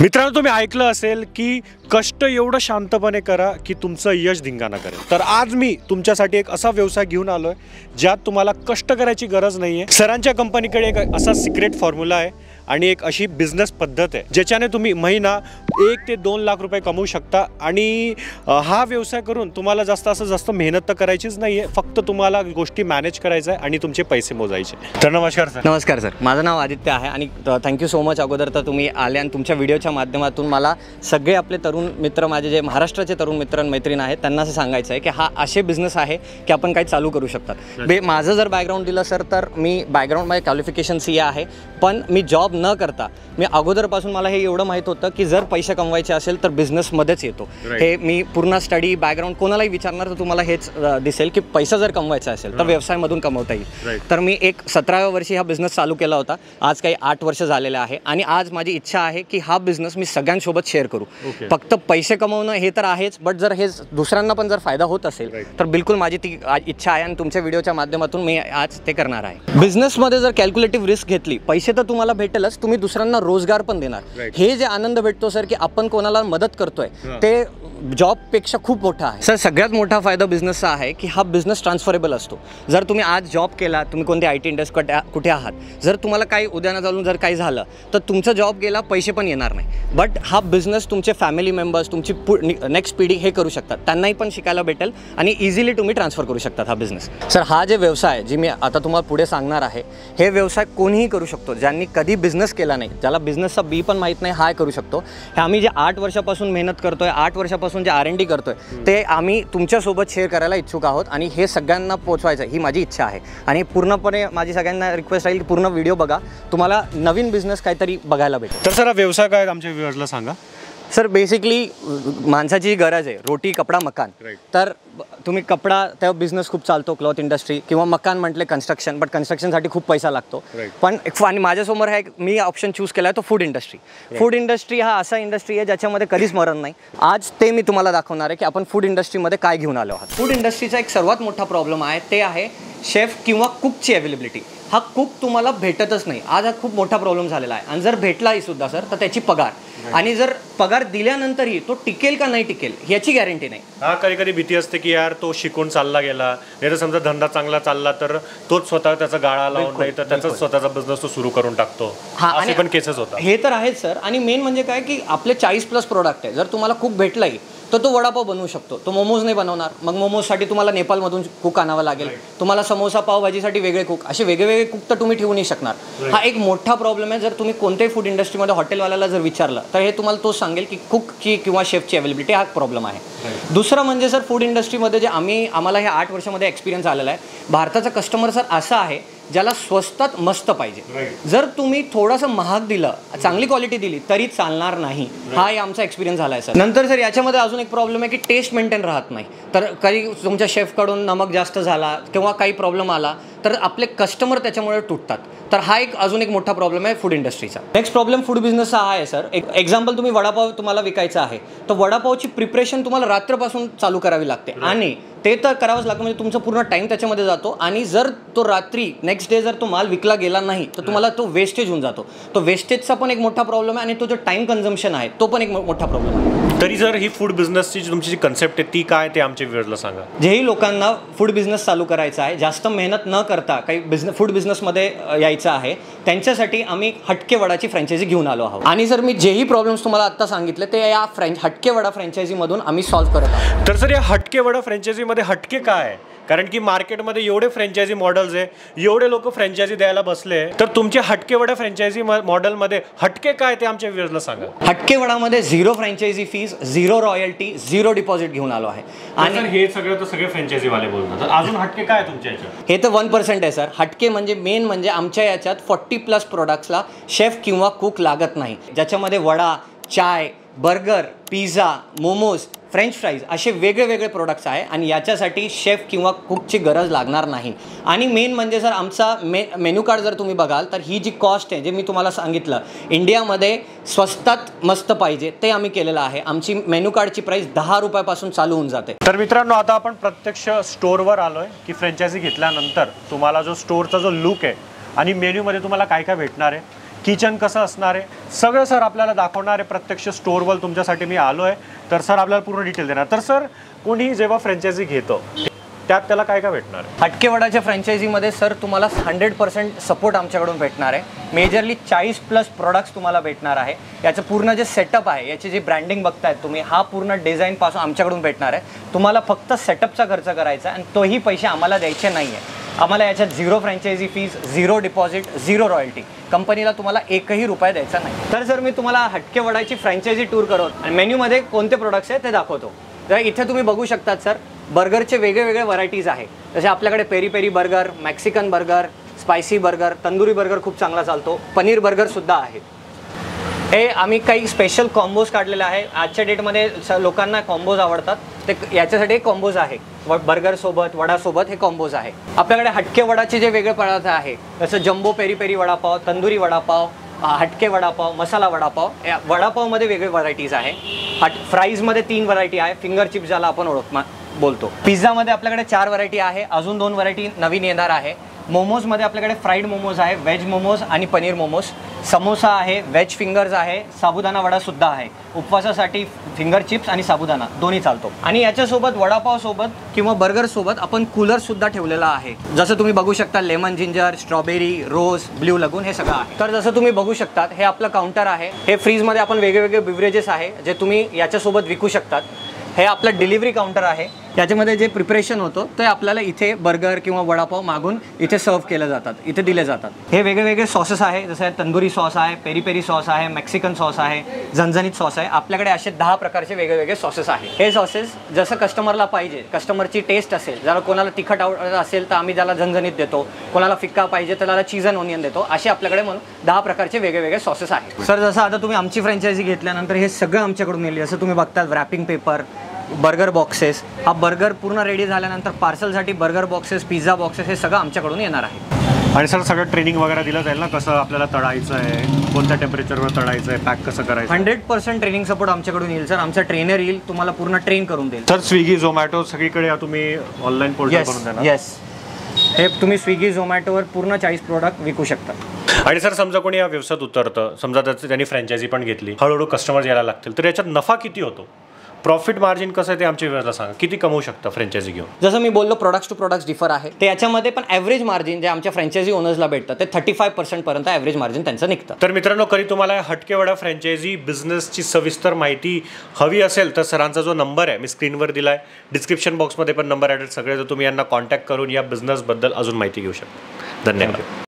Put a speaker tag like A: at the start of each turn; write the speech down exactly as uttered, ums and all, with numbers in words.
A: मित्रांनो, तुम्ही ऐकलं असेल की कष्ट एवढं शांतपणे करा की तुमचं यश धिंगाणा करेल। तर आज मी तुमच्यासाठी एक असा व्यवसाय घेऊन आलोय ज्यात तुम्हाला कष्ट करायची गरज नाहीये। सरांच्या कंपनीकडे एक असा सिक्रेट फॉर्म्युला आहे आणि एक अशी बिझनेस पद्धत आहे ज्याच्याने तुम्ही महिना एक ते दोन लाख रुपये कमवू शकता। आणि हा व्यवसाय करून तुम्हाला जास्त असं जास्त मेहनत तर करायचीच नाहीये, फक्त तुम्हाला गोष्टी मॅनेज करायचं आहे आणि तुमचे पैसे मोजायचे। तर नमस्कार सर।
B: नमस्कार सर, माझं नाव आदित्य आहे आणि थँक्यू सो मच अगोदर तर तुम्ही आले आणि तुमच्या व्हिडिओच्या माध्यमातून मला सगळे आपले तरुण मित्र, माझे जे महाराष्ट्राचे तरुण मित्र आणि मैत्रीण आहेत त्यांना असं सांगायचं आहे की हा असे बिझनेस आहे की आपण काही चालू करू शकतात। बे माझं जर बॅकग्राऊंड दिलं सर तर मी बॅकग्राऊंडमध्ये क्वालिफिकेशन सी आहे, पण मी जॉब न करता मी अगोदरपासून मला हे एवढं माहीत होतं की जर पैसे कमवायचे असेल तर बिझनेसमध्येच येतो। हे मी पूर्ण स्टडी बॅकग्राऊंड कोणालाही विचारणार तर तुम्हाला हेच दिसेल की पैसा जर कमवायचा असेल तर व्यवसायामधून कमवता येईल। तर मी एक सतराव्या वर्षी हा बिझनेस चालू केला होता, आज काही आठ वर्ष झालेले आहे आणि आज माझी इच्छा आहे की हा बिझनेस मी सगळ्यांसोबत शेअर करू। फक्त पैसे कमवणं हे तर आहेच, बट जर हे दुसऱ्यांना पण जर फायदा होत असेल तर बिलकुल माझी ती इच्छा आहे आणि तुमच्या व्हिडिओच्या माध्यमातून मी आज ते करणार आहे। बिझनेसमध्ये जर कॅल्क्युलेटिव्ह रिस्क घेतली, पैसे तर तुम्हाला भेटेलच, तुम्ही दुसऱ्यांना रोजगार पण देणार। हे जे आनंद भेटतो सर की आपण कोणाला मदत करतोय ते जॉबपेक्षा खूप मोठा आहे। सर सगळ्यात मोठा फायदा बिझनेसचा आहे की हा बिझनेस ट्रान्सफरेबल असतो। जर तुम्ही आज जॉब केला, तुम्ही कोणत्या आय टी इंडस्ट्री कुठे आहात, जर तुम्हाला काही उद्याना चालून जर काही झालं तर तुमचा जॉब गेला, पैसे पण येणार नाही। बट हा बिझनेस तुमचे फॅमिली मेंबर्स, तुमची नेक्स्ट पिढी हे करू शकतात, त्यांनाही पण शिकायला भेटेल आणि इझिली तुम्ही ट्रान्सफर करू शकतात हा बिझनेस। सर हा जे व्यवसाय जी मी आता तुम्हाला पुढे सांगणार आहे, हे व्यवसाय कोणीही करू शकतो, ज्यांनी कधी बिझनेस केला नाही, ज्याला बिझनेसचा बी पण माहीत नाही, हा करू शकतो। हे आम्ही जे आठ वर्षापासून मेहनत करतोय, आठ वर्षापासून जे आर एन डी करतोय ते आम्ही तुमच्यासोबत शेअर करायला इच्छुक आहोत आणि हे सगळ्यांना पोचवायचं ही माझी इच्छा आहे। आणि पूर्णपणे माझी सगळ्यांना रिक्वेस्ट राहील, पूर्ण व्हिडिओ बघा, तुम्हाला नवीन बिझनेस काहीतरी बघायला भेटेल।
A: तर सर हा व्यवसाय काय आमच्या व्ह्युअर्सला सांगा।
B: सर बेसिकली माणसाची गरज आहे, रोटी कपडा मकान। तर तुम्ही कपडा त्या बिझनेस खूप चालतो, क्लॉथ इंडस्ट्री, किंवा मकान म्हटले कन्स्ट्रक्शन, बट कन्स्ट्रक्शनसाठी खूप पैसा लागतो। पण आणि माझ्यासमोर आहे मी ऑप्शन चूज केला आहे तो फूड इंडस्ट्री। फूड इंडस्ट्री हा असा इंडस्ट्री आहे ज्याच्यामध्ये कधीच मरण नाही। आज ते मी तुम्हाला दाखवणार आहे की आपण फूड इंडस्ट्रीमध्ये काय घेऊन आलो आहोत। फूड इंडस्ट्रीचा एक सर्वात मोठा प्रॉब्लेम आहे, ते आहे शेफ किंवा कुकची अवेलेबिलिटी। हा कुक तुम्हाला भेटतच नाही, आज हा खूप मोठा प्रॉब्लेम झालेला आहे। आणि जर भेटलाही सुद्धा सर तर त्याची पगार, आणि जर पगार दिल्यानंतरही तो टिकेल का नाही टिकेल याची गॅरंटी नाही।
A: हा कधी कधी भीती असते की यार तो शिकून चालला गेला, नाही तर समजा धंदा चांगला चालला तर तोच स्वतः त्याचा गाळा लावून नाही तर त्याचा स्वतःचा बिझनेस तो सुरू करून टाकतो। हा असे पण केसेस होतात।
B: हे तर आहेच सर। आणि मेन म्हणजे काय की आपले चाळीस प्लस प्रोडक्ट आहे, जर तुम्हाला कुक भेटलाही तर तो वडापाव बनवू शकतो, तो मोमोज नाही बनवणार, मग मोमोजसाठी तुम्हाला नेपाळमधून कुक आणावं लागेल, तुम्हाला समोसा पावभाजीसाठी वेगळे कुक, असे वेगवेगळे कुक तर तुम्ही ठेवू नाही शकणार। हा एक मोठा प्रॉब्लेम आहे। जर तुम्ही कोणत्याही फूड इंडस्ट्रीमध्ये हॉटेलवाल्याला जर विचारलं तर हे तुम्हाला तोच सांगेल की कुकची किंवा शेफची अवेलेबिलिटी हा प्रॉब्लेम आहे। दुसरं म्हणजे सर फूड इंडस्ट्रीमध्ये जे आम्ही आम्हाला हे आठ वर्षामध्ये एक्सपिरियन्स आलेला आहे, भारताचा कस्टमर सर असा आहे ज्याला स्वस्तात मस्त पाहिजे। जर तुम्ही थोडंसं महाग दिलं, चांगली क्वालिटी दिली तरी चालणार नाही, हा आमचा एक्सपिरियन्स झाला आहे सर। नंतर सर याच्यामध्ये अजून एक प्रॉब्लेम आहे की टेस्ट मेंटेन राहत नाही। तर काही तुमच्या शेफकडून नमक जास्त झाला किंवा काही प्रॉब्लेम आला तर आपले कस्टमर त्याच्यामुळे तुटतात। तर हा एक अजून एक मोठा प्रॉब्लेम आहे फूड इंडस्ट्रीचा। नेक्स्ट प्रॉब्लेम फूड बिझनेसचा हा आहे सर, एक एक्झाम्पल तुम्ही वडापाव तुम्हाला विकायचा आहे तर वडापावची प्रिपरेशन तुम्हाला रात्रपासून चालू करावी लागते आणि ते तर करावंच लागतं, म्हणजे तुमचा पूर्ण टाइम त्याच्यामध्ये जातो। आणि जर तो रात्री नेक्स्ट डे जर तो माल विकला गेला नाही तर तुम्हाला तो वेस्टेज होऊन जातो। तो वेस्टेजचा पण एक मोठा प्रॉब्लेम आहे आणि तो जो टाइम कन्झम्पशन आहे तो पण एक मोठा प्रॉब्लेम आहे।
A: तरी जर ही फूड बिझनेसची तुमची जी कन्सेप्ट आहे ती काय ते आमच्या व्ह्युअर्सला सांगा।
B: जेही लोकांना फूड बिझनेस चालू करायचा आहे, जास्त मेहनत न करता काही बिझनेस फूड बिझनेसमध्ये यायचं आहे, त्यांच्यासाठी आम्ही हटके वडाची फ्रँचायझी घेऊन आलो आहोत। आणि सर मी जेही प्रॉब्लेम्स तुम्हाला आता सांगितले ते या फ्रँच हटके वडा फ्रँचायझीमधून आम्ही सॉल्व्ह करत आहोत।
A: तर सर या हटके वडा फ्रँचायझीमध्ये हटके काय आहे? कारण की मार्केटमध्ये एवढे फ्रँचायझी मॉडेल्स आहे, एवढे लोक फ्रँचायझी द्यायला बसले, तर तुमच्या हटके वडा फ्रँचायझी मॉडेलमध्ये हटके काय ते आमच्या व्ह्युअर्सला सांगा।
B: हटके वडामध्ये zero franchise fees, zero royalty, zero deposit घेऊन आलो आहे।
A: आणि हे सगळं तर सगळे फ्रँचायझी वाले बोलतात, अजून हटके काय तुमच्या याच्यात?
B: हे तर वन पर्सेंट आहे सर। हटके म्हणजे मेन म्हणजे आमच्या याच्यात फोर्टी प्लस प्रोडक्ट्सला शेफ किंवा कुक लागत नाही, ज्याच्यामध्ये वडा, चाय, burger, pizza, momos, french fries असे वेगळे वेगळे प्रोडक्ट्स आहे आणि याच्यासाठी शेफ किंवा कुकची गरज लागणार नाही। आणि मेन म्हणजे सर आमचा मे मेन्यू कार्ड जर तुम्ही बघाल तर ही जी कॉस्ट आहे जे मी तुम्हाला सांगितलं इंडियामध्ये स्वस्तात मस्त पाहिजे ते आम्ही केलेलं आहे। आमची मेन्यू कार्डची प्राईस दहा रुपयापासून चालू होऊन जाते।
A: तर मित्रांनो आता आपण प्रत्यक्ष स्टोअरवर आलोय की फ्रँचायझी घेतल्यानंतर तुम्हाला जो स्टोअरचा जो लुक आहे आणि मेन्यूमध्ये तुम्हाला काय काय भेटणार आहे किचन कसं असणार आहे सगळं सर आपल्याला दाखवणार आहे. प्रत्यक्ष स्टोअरवर तुमच्यासाठी मी आलो आहे. तर सर आपल्याला पूर्ण डिटेल देणार. तर सर कोणी जेव्हा फ्रँचायझी घेतो त्यात त्याला काय काय भेटणार?
B: हटकेवडाच्या फ्रँचायझीमध्ये सर तुम्हाला हंड्रेड पर्सेंट सपोर्ट आमच्याकडून भेटणार आहे. मेजरली चाळीस प्लस प्रोडक्ट्स तुम्हाला भेटणार आहे. याचं पूर्ण जे सेटअप आहे, याची जी ब्रँडिंग बघतायत तुम्ही, हा पूर्ण डिझाईनपासून आमच्याकडून भेटणार आहे. तुम्हाला फक्त सेटअपचा खर्च करायचा आहे आणि तोही पैसे आम्हाला द्यायचे नाही आहे. आम्हाला याच्यात zero franchise fees, zero deposit, zero royalty. कंपनीला तुम्हाला एकही रुपया द्यायचा नाही. तर सर मी तुम्हाला हटकेवडाची फ्रँचायझी टूर करवतो आणि मेन्यूमध्ये कोणते प्रोडक्ट्स आहेत ते दाखवतो. तर इथे तुम्ही बघू शकतात सर, बर्गरचे वेगळे वेगळे व्हरायटीज आहे. जसे आपल्याकडे peri peri burger, Mexican burger, spicy burger, tandoori burger खूप चांगला चालतो, पनीर बर्गरसुद्धा आहे. हे आम्ही काही स्पेशल कॉम्बोज काढलेले आहे. आजच्या डेटमध्ये स लोकांना कॉम्बोज आवडतात, ते याच्यासाठी एक कॉम्बोज आहे. व बर्गरसोबत वडासोबत हे कॉम्बोज आहे. आपल्याकडे हटके वडाचे जे वेगळे पदार्थ आहे, जसं jumbo peri peri vada pav, tandoori vada pav, Hatke vada pav, मसाला वडापाव. या वडापावमध्ये वेगळे व्हरायटीज आहे. हट फ्राईजमध्ये तीन व्हरायटी आहे. फिंगर चिप्स ज्याला आपण ओळख बोलतो. पिझ्झामध्ये आपल्याकडे चार व्हरायटी आहे. अजून दोन व्हरायटी नवीन येणार आहे. मोमोजमध्ये आपल्याकडे फ्राईड मोमोज आहे, व्हेज मोमोज आणि पनीर मोमोज. समोसा आहे, व्हेज फिंगर्स आहे, साबुदाणा वडासुद्धा आहे. उपवासासाठी फिंगर चिप्स आणि साबुदाणा दोन्ही चालतो. आणि याच्यासोबत वडापावसोबत किंवा बर्गरसोबत आपण कूलरसुद्धा ठेवलेला आहे. जसं तुम्ही बघू शकता, lemon ginger, strawberry, rose, blue lagoon हे सगळं आहे. तर जसं तुम्ही बघू शकतात, हे आपलं काउंटर आहे. हे फ्रीजमध्ये आपण वेगवेगळे बिव्हरेजेस आहे जे तुम्ही याच्यासोबत विकू शकतात. हे आपलं डिलिव्हरी काउंटर आहे. याच्यामध्ये जे प्रिपरेशन होतं ते आपल्याला इथे बर्गर किंवा वडापाव मागून इथे सर्व केले जातात, इथे दिले जातात. हे वेगळे वेगळे सॉसेस आहे. जसं तंदुरी सॉस आहे, पेरी पेरी सॉस आहे, मेक्सिकन सॉस आहे, झणझणीत सॉस आहे. आपल्याकडे असे दहा प्रकारचे वेगळे वेगळे सॉसेस आहे. हे सॉसेस जसं कस्टमरला पाहिजे, कस्टमरची टेस्ट असेल, जर कोणाला तिखट आवडत असेल तर आम्ही त्याला झणझणीत देतो, कोणाला फिक्का पाहिजे तर त्याला चीज अँड ओनियन देतो. असे आपल्याकडे म्हणून दहा प्रकारचे वेगळे वेगळे सॉसेस आहेत. सर जसं आता तुम्ही आमची फ्रँचायझी घेतल्यानंतर हे सगळं आमच्याकडून येईल. जसं तुम्ही बघता रॅपिंग पेपर, बर्गर बॉक्सेस. हा बर्गर पूर्ण रेडी झाल्यानंतर पार्सलसाठी बर्गर बॉक्सेस, पिझ्झा बॉक्सेस हे सगळं आमच्याकडून येणार आहे.
A: आणि सर सगळं ट्रेनिंग वगैरे दिलं जाईल ना, कसं आपल्याला तळायचं आहे, कोणत्या टेम्परेचरवर तळायचं आहे, पॅक कसं करायचं?
B: हंड्रेड पर्सेंट ट्रेनिंग सपोर्ट आमच्याकडून येईल सर. आमचा ट्रेनर येईल, तुम्हाला पूर्ण ट्रेन करून देईल.
A: सर स्विगी झोमॅटो सगळीकडे तुम्ही ऑनलाईन पोर्टल करून देणार?
B: येस, हे तुम्ही स्विगी झोमॅटोवर पूर्ण चाळीस प्रोडक्ट विकू शकता.
A: आणि सर समजा कोणी या व्यवसायात उतरतं, समजा त्याचं त्यांनी फ्रँचायझी पण घेतली, हळूहळू कस्टमर यायला लागतील, तर याच्यात नफा किती होतो? प्रॉफिट मार्जिन कसं आहे ते आमच्या व्यवसायाला सांगा. किती कमवू शकता फ्रँचायझी घेऊन?
B: जसं मी बोललो, प्रोडक्ट्स टू प्रोडक्ट्स डिफर आहे. ते याच्यामध्ये पण ॲव्हरेज मार्जिन जे आमच्या फ्रँचायझी ओनर्सला भेटतं ते थर्टी फाय पर्सेंटपर्यंत ॲव्हरेज मार्जिन त्यांचं निघतं.
A: तर मित्रांनो, कधी तुम्हाला हटकेवडा फ्रँचायझी बिझनेसची सविस्तर माहिती हवी असेल तर सरांचा जो नंबर आहे मी स्क्रीनवर दिला आहे, डिस्क्रिप्शन बॉक्समध्ये पण नंबर ॲड सगळे, तर तुम्ही यांना कॉन्टॅक्ट करून या बिझनेसबद्दल अजून माहिती घेऊ शकता. धन्यवाद.